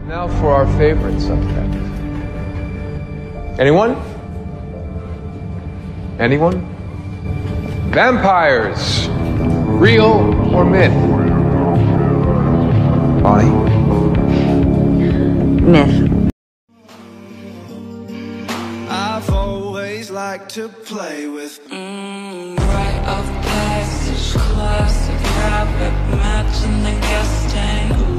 Now for our favorite subject. Anyone? Anyone? Vampires. Real or myth? Bonnie? Myth. I've always liked to play with Rite of passage, classic habit, matching the guest tank.